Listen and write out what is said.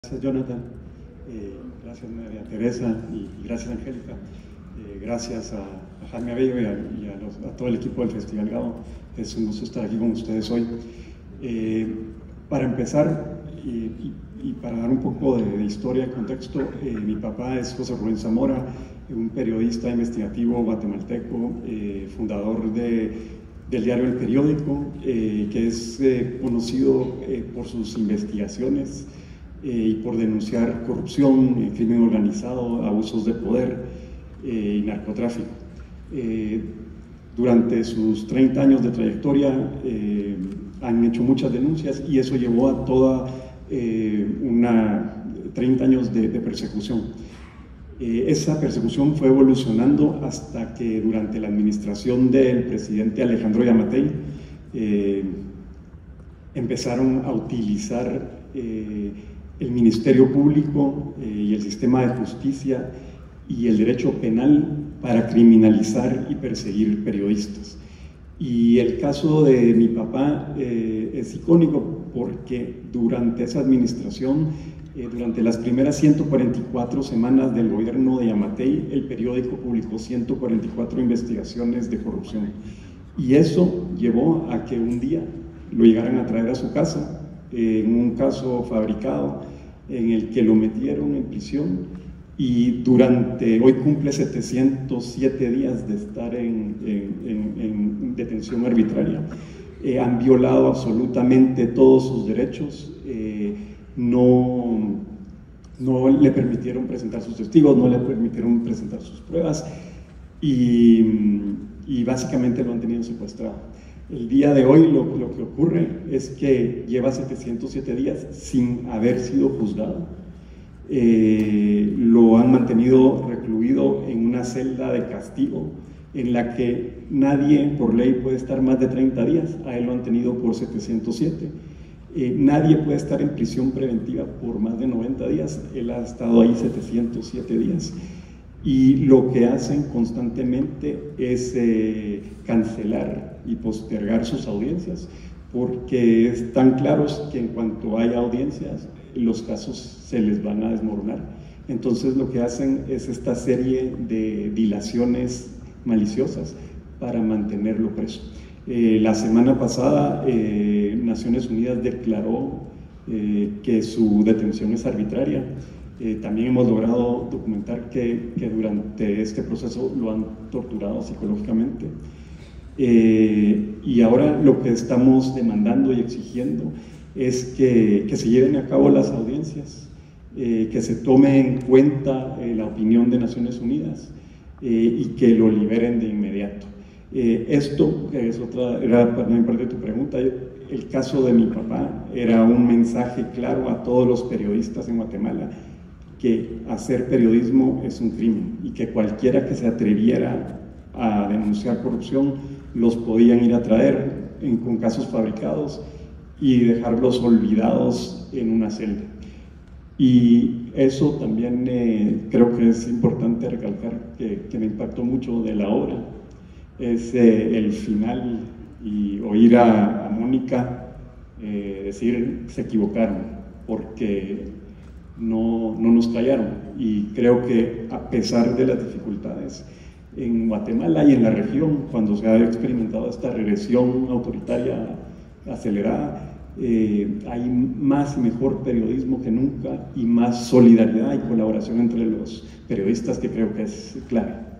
Gracias, Jonathan. Gracias, María Teresa, y gracias, Angélica. Gracias a Jaime Abello a todo el equipo del Festival Gabo. Es un gusto estar aquí con ustedes hoy. Para empezar, y para dar un poco de historia y contexto, mi papá es José Rubén Zamora, un periodista investigativo guatemalteco, fundador del diario El Periódico, que es conocido por sus investigaciones y por denunciar corrupción, crimen organizado, abusos de poder y narcotráfico. Durante sus 30 años de trayectoria han hecho muchas denuncias y eso llevó a toda 30 años de persecución. Esa persecución fue evolucionando hasta que durante la administración del presidente Alejandro Yamatei empezaron a utilizar el Ministerio Público y el sistema de justicia y el derecho penal para criminalizar y perseguir periodistas. Y el caso de mi papá es icónico porque durante esa administración, durante las primeras 144 semanas del gobierno de Yamatei, el periódico publicó 144 investigaciones de corrupción. Y eso llevó a que un día lo llegaran a traer a su casa, en un caso fabricado, en el que lo metieron en prisión y hoy cumple 707 días de estar en detención arbitraria. Han violado absolutamente todos sus derechos, no le permitieron presentar sus testigos, no le permitieron presentar sus pruebas y básicamente lo han tenido secuestrado. El día de hoy lo que ocurre es que lleva 707 días sin haber sido juzgado. Lo han mantenido recluido en una celda de castigo en la que nadie por ley puede estar más de 30 días, a él lo han tenido por 707. Nadie puede estar en prisión preventiva por más de 90 días, él ha estado ahí 707 días. Y lo que hacen constantemente es cancelar y postergar sus audiencias, porque están claros que en cuanto haya audiencias, los casos se les van a desmoronar. Entonces lo que hacen es esta serie de dilaciones maliciosas para mantenerlo preso. La semana pasada Naciones Unidas declaró que su detención es arbitraria. También hemos logrado documentar que durante este proceso lo han torturado psicológicamente. Y ahora lo que estamos demandando y exigiendo es que se lleven a cabo las audiencias, que se tome en cuenta la opinión de Naciones Unidas y que lo liberen de inmediato. Esto, que es era también parte de tu pregunta, el caso de mi papá era un mensaje claro a todos los periodistas en Guatemala que hacer periodismo es un crimen y que cualquiera que se atreviera a denunciar corrupción los podían ir a traer con casos fabricados y dejarlos olvidados en una celda. Y eso también creo que es importante recalcar que me impactó mucho de la obra, es el final y oír a Mónica decir se equivocaron porque no nos callaron, y creo que a pesar de las dificultades en Guatemala y en la región, cuando se ha experimentado esta regresión autoritaria acelerada, hay más y mejor periodismo que nunca y más solidaridad y colaboración entre los periodistas, que creo que es clave.